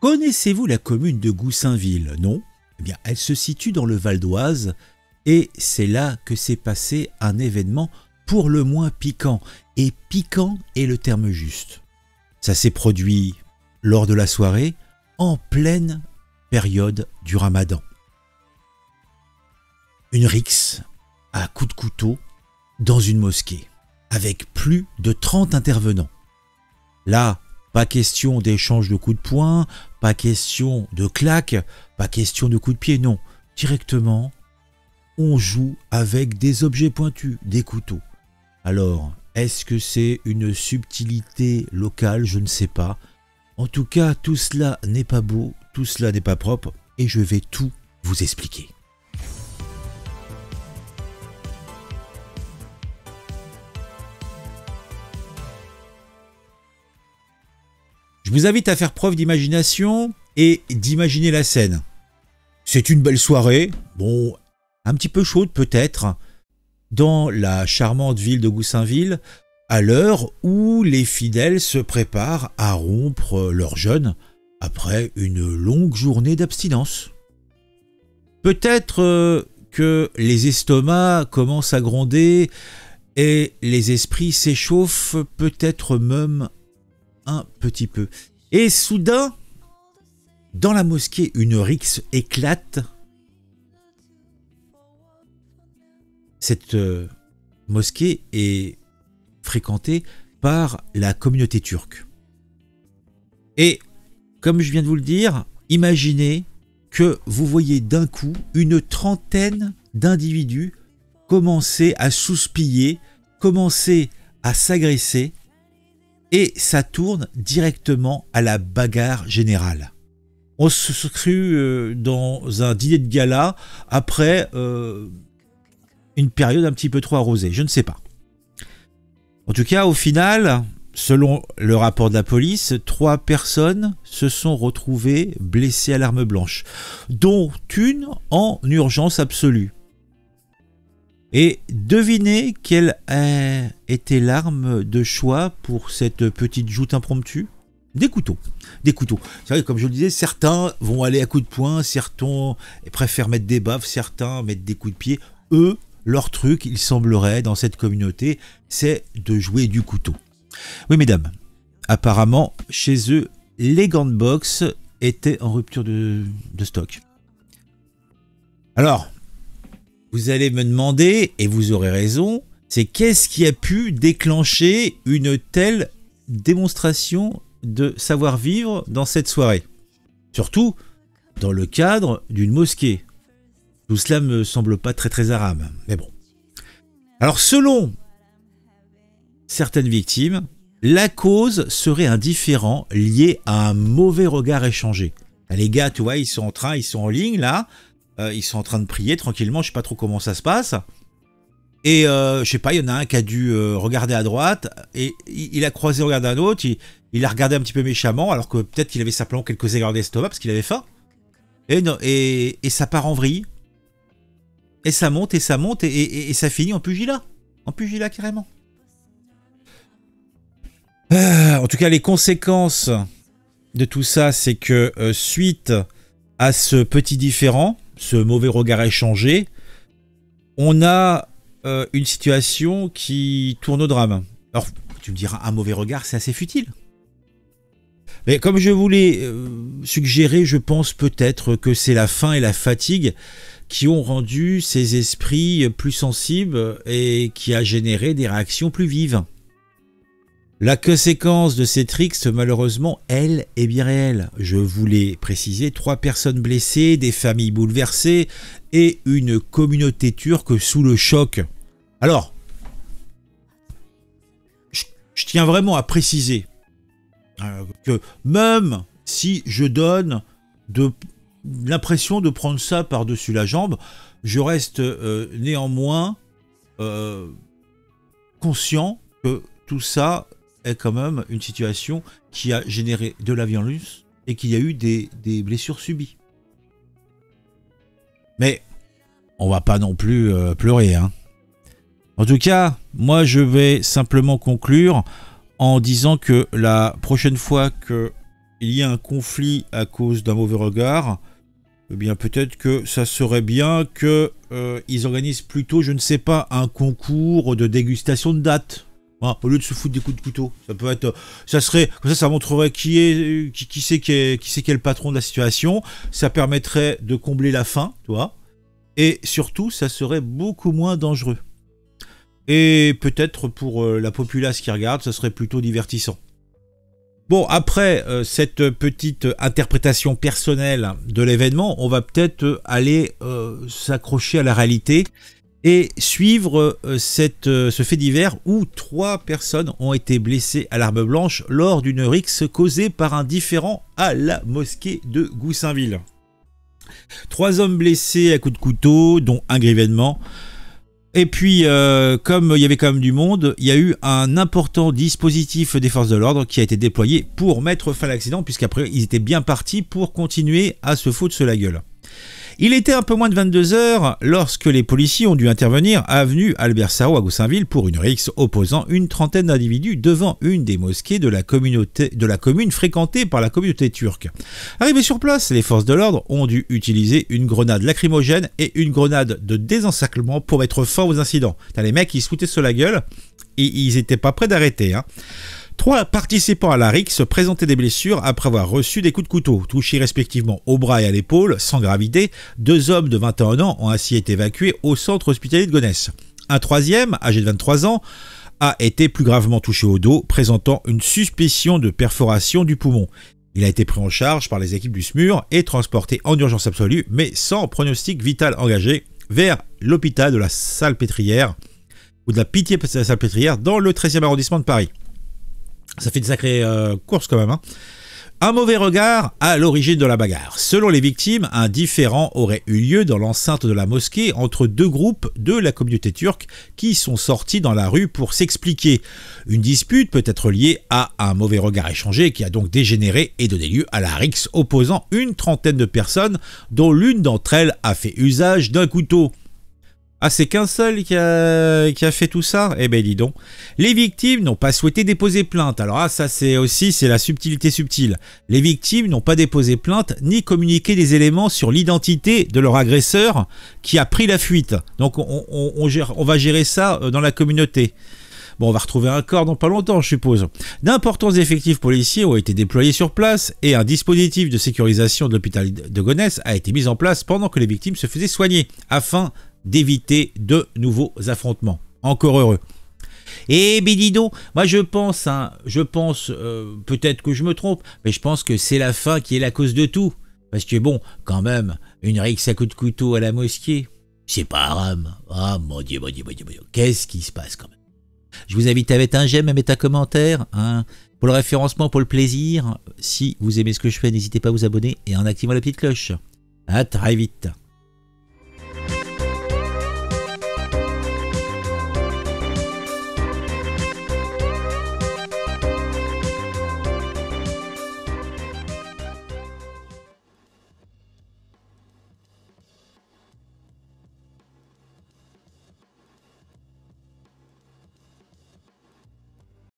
Connaissez-vous la commune de Goussainville? Non? Eh bien, elle se situe dans le Val d'Oise et c'est là que s'est passé un événement pour le moins piquant. Et piquant est le terme juste. Ça s'est produit lors de la soirée, en pleine période du Ramadan. Une rixe à coups de couteau dans une mosquée, avec plus de 30 intervenants. Là, pas question d'échange de coups de poing, pas question de claques, pas question de coups de pied, non. Directement, on joue avec des objets pointus, des couteaux. Alors, est-ce que c'est une subtilité locale? Je ne sais pas. En tout cas, tout cela n'est pas beau, tout cela n'est pas propre, et je vais tout vous expliquer. Je vous invite à faire preuve d'imagination et d'imaginer la scène. C'est une belle soirée, bon, un petit peu chaude peut-être, dans la charmante ville de Goussainville, à l'heure où les fidèles se préparent à rompre leur jeûne après une longue journée d'abstinence. Peut-être que les estomacs commencent à gronder et les esprits s'échauffent, peut-être même un petit peu. Et soudain, dans la mosquée, une rixe éclate. Cette mosquée est fréquentée par la communauté turque. Et comme je viens de vous le dire, imaginez que vous voyez d'un coup une trentaine d'individus commencer à s'houspiller, commencer à s'agresser, et ça tourne directement à la bagarre générale. On se crut dans un dîner de gala après une période un petit peu trop arrosée, je ne sais pas. En tout cas, au final, selon le rapport de la police, 3 personnes se sont retrouvées blessées à l'arme blanche, dont une en urgence absolue. Et devinez quelle était l'arme de choix pour cette petite joute impromptue? Des couteaux. Des couteaux. C'est vrai, comme je le disais, certains vont aller à coups de poing, certains préfèrent mettre des baffes, certains mettre des coups de pied. Eux, leur truc, il semblerait, dans cette communauté, c'est de jouer du couteau. Oui, mesdames, apparemment, chez eux, les gants de boxe étaient en rupture de stock. Alors, vous allez me demander, et vous aurez raison, c'est qu'est-ce qui a pu déclencher une telle démonstration de savoir-vivre dans cette soirée? Surtout dans le cadre d'une mosquée. Tout cela me semble pas très arabe, mais bon. Alors selon certaines victimes, la cause serait un différend lié à un mauvais regard échangé. Les gars, tu vois, ils sont en ligne là, ils sont en train de prier tranquillement, je sais pas trop comment ça se passe. Et je sais pas, il y en a un qui a dû regarder à droite, et il a croisé le regard d'un autre, il a regardé un petit peu méchamment, alors que peut-être qu'il avait simplement quelques aigreurs d'estomac parce qu'il avait faim. Et ça part en vrille. Et ça monte, et ça finit en pugilat. En pugilat carrément. En tout cas, les conséquences de tout ça, c'est que suite à ce petit différend, ce mauvais regard échangé, on a une situation qui tourne au drame. Alors, tu me diras, un mauvais regard, c'est assez futile. Mais comme je voulais suggérer, je pense peut-être que c'est la faim et la fatigue qui ont rendu ces esprits plus sensibles et qui a généré des réactions plus vives. La conséquence de cette rixe, malheureusement, elle est bien réelle. Je vous l'ai précisé, 3 personnes blessées, des familles bouleversées et une communauté turque sous le choc. Alors, je tiens vraiment à préciser que même si je donne l'impression de prendre ça par-dessus la jambe, je reste néanmoins conscient que tout ça est quand même une situation qui a généré de la violence et qu'il y a eu des blessures subies. Mais on va pas non plus pleurer, hein. En tout cas, moi je vais simplement conclure en disant que la prochaine fois qu'il il y a un conflit à cause d'un mauvais regard, eh bien peut-être que ça serait bien que ils organisent plutôt, je ne sais pas, un concours de dégustation de dates. Voilà, au lieu de se foutre des coups de couteau. Ça peut être, ça serait, comme ça montrerait qui c'est qui est le patron de la situation. Ça permettrait de combler la faim, tu vois. Et surtout, ça serait beaucoup moins dangereux. Et peut-être pour la populace qui regarde, ça serait plutôt divertissant. Bon, après cette petite interprétation personnelle de l'événement, on va peut-être aller s'accrocher à la réalité et suivre ce fait divers où 3 personnes ont été blessées à l'arme blanche lors d'une rixe causée par un différend à la mosquée de Goussainville. 3 hommes blessés à coups de couteau, dont un grièvement. Et puis, comme il y avait quand même du monde, il y a eu un important dispositif des forces de l'ordre qui a été déployé pour mettre fin à l'accident, puisqu'après, ils étaient bien partis pour continuer à se foutre sur la gueule. Il était un peu moins de 22 h lorsque les policiers ont dû intervenir à avenue Albert Sarraut à Goussainville pour une rixe opposant une trentaine d'individus devant une des mosquées de la commune fréquentée par la communauté turque. Arrivés sur place, les forces de l'ordre ont dû utiliser une grenade lacrymogène et une grenade de désencerclement pour mettre fin aux incidents. T'as les mecs qui se foutaient sur la gueule et ils étaient pas prêts d'arrêter, hein. 3 participants à la rixe présentaient des blessures après avoir reçu des coups de couteau, touchés respectivement au bras et à l'épaule, sans gravité. 2 hommes de 21 ans ont ainsi été évacués au centre hospitalier de Gonesse. Un 3e, âgé de 23 ans, a été plus gravement touché au dos, présentant une suspicion de perforation du poumon. Il a été pris en charge par les équipes du SMUR et transporté en urgence absolue, mais sans pronostic vital engagé, vers l'hôpital de la Salpêtrière, ou de la Pitié-Salpêtrière, dans le 13e arrondissement de Paris. Ça fait une sacrée course quand même, hein. Un mauvais regard à l'origine de la bagarre. Selon les victimes, un différend aurait eu lieu dans l'enceinte de la mosquée entre 2 groupes de la communauté turque qui sont sortis dans la rue pour s'expliquer. Une dispute peut être liée à un mauvais regard échangé qui a donc dégénéré et donné lieu à la rixe opposant une trentaine de personnes dont l'une d'entre elles a fait usage d'un couteau. Ah, c'est qu'un seul qui a fait tout ça? Eh ben dis donc. Les victimes n'ont pas souhaité déposer plainte. Alors ça c'est la subtilité subtile. Les victimes n'ont pas déposé plainte ni communiqué des éléments sur l'identité de leur agresseur qui a pris la fuite. Donc on va gérer ça dans la communauté. Bon, on va retrouver un corps dans pas longtemps, je suppose. D'importants effectifs policiers ont été déployés sur place et un dispositif de sécurisation de l'hôpital de Gonesse a été mis en place pendant que les victimes se faisaient soigner, afin d'éviter de nouveaux affrontements. Encore heureux. Et ben dis donc, moi je pense, peut-être que je me trompe, mais je pense que c'est la faim qui est la cause de tout. Parce que bon, quand même, une rixe à coups de couteau à la mosquée, c'est pas haram. Ah mon Dieu, qu'est-ce qui se passe quand même? Je vous invite à mettre un j'aime, à mettre un commentaire, hein, pour le référencement, pour le plaisir. Si vous aimez ce que je fais, n'hésitez pas à vous abonner et en activant la petite cloche. À très vite.